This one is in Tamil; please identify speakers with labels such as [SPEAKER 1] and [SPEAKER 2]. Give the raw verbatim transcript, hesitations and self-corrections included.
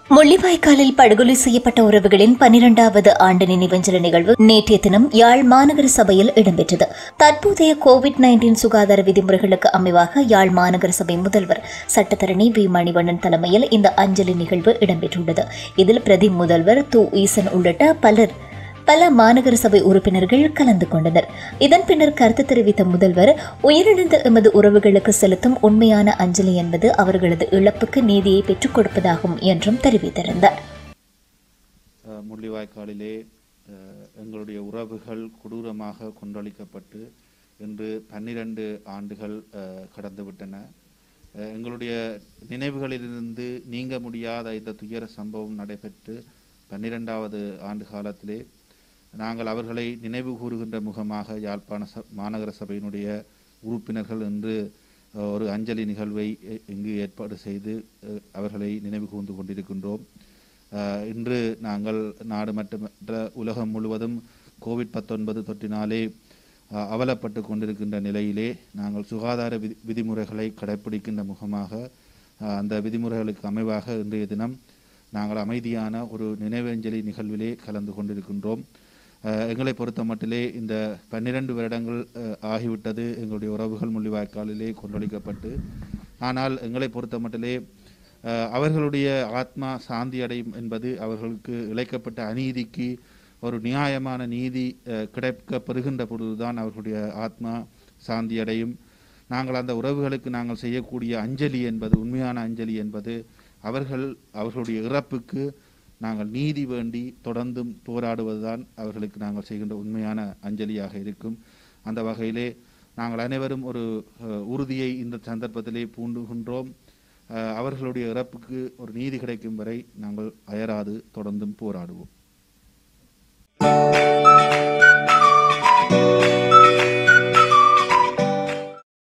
[SPEAKER 1] முள்ளிவாய்க்காலில் படுகொலை செய்யப்பட்ட உறவுகளின் பனிரெண்டாவது ஆண்டு நினைவஞ்சலி நிகழ்வு நேற்றைய தினம் யாழ் மாநகர சபையில் இடம்பெற்றது. தற்போதைய கோவிட் நைன்டீன் சுகாதார விதிமுறைகளுக்கு அமைவாக யாழ் மாநகர சபை முதல்வர் சட்டத்தரணி வி மணிவண்ணன் தலைமையில் இந்த அஞ்சலி நிகழ்வு இடம்பெற்றுள்ளது. இதில் பிரதி முதல்வர் து ஈசன் உள்ளிட்ட பலர் பல மாநகர சபை உறுப்பினர்கள் கலந்து கொண்டனர். இதன் பின்னர் கருத்து தெரிவித்த முதல்வர், உயிரிழந்த எமது உறவுகளுக்கு செலுத்தும் உண்மையான அஞ்சலி என்பது அவர்களது இழப்புக்கு நீதியை பெற்றுக் கொடுப்பதாகும் என்றும் தெரிவித்திருந்தார்.
[SPEAKER 2] முள்ளிவாய்க்காலிலே எங்களுடைய உறவுகள் கொடூரமாக கொன்றளிக்கப்பட்டு இன்று பன்னிரண்டு ஆண்டுகள் கடந்துவிட்டன. எங்களுடைய நினைவுகளிலிருந்து நீங்க முடியாத இந்த துயர சம்பவம் நடைபெற்று பன்னிரெண்டாவது ஆண்டு காலத்திலே நாங்கள் அவர்களை நினைவு கூறுகின்ற முகமாக யாழ்ப்பாண மாநகர சபையினுடைய உறுப்பினர்கள் என்று ஒரு அஞ்சலி நிகழ்வை இங்கு ஏற்பாடு செய்து அவர்களை நினைவு கூர்ந்து கொண்டிருக்கின்றோம். இன்று நாங்கள் நாடு மட்டுமற்ற உலகம் முழுவதும் கோவிட் பத்தொன்பது தொற்றினாலே அவலப்பட்டு கொண்டிருக்கின்ற நிலையிலே நாங்கள் சுகாதார விதி விதிமுறைகளை கடைப்பிடிக்கின்ற முகமாக அந்த விதிமுறைகளுக்கு அமைவாக இன்றைய தினம் நாங்கள் அமைதியான ஒரு நினைவஞ்சலி நிகழ்விலே கலந்து கொண்டிருக்கின்றோம். எங்களை பொறுத்த மட்டிலே இந்த பன்னிரண்டு வருடங்கள் ஆகிவிட்டது எங்களுடைய உறவுகள் முள்ளிவாய்க்காலிலே கொன்றளிக்கப்பட்டு. ஆனால் எங்களை பொறுத்த மட்டிலே அவர்களுடைய ஆத்மா சாந்தி அடையும் என்பது அவர்களுக்கு இழைக்கப்பட்ட அநீதிக்கு ஒரு நியாயமான நீதி கிடைக்க பெறுகின்ற பொழுதுதான் அவர்களுடைய ஆத்மா சாந்தி அடையும். நாங்கள் அந்த உறவுகளுக்கு நாங்கள் செய்யக்கூடிய அஞ்சலி என்பது, உண்மையான அஞ்சலி என்பது, அவர்கள் அவர்களுடைய இறப்புக்கு நாங்கள் நீதி வேண்டி தொடர்ந்தும் போராடுவதுதான் அவர்களுக்கு நாங்கள் செய்கின்ற உண்மையான அஞ்சலியாக இருக்கும். அந்த வகையிலே நாங்கள் அனைவரும் ஒரு உறுதியை இந்த சந்தர்ப்பத்திலே பூண்டுகின்றோம். அவர்களுடைய இறப்புக்கு ஒரு நீதி கிடைக்கும் வரை நாங்கள் அயராது தொடர்ந்தும் போராடுவோம்.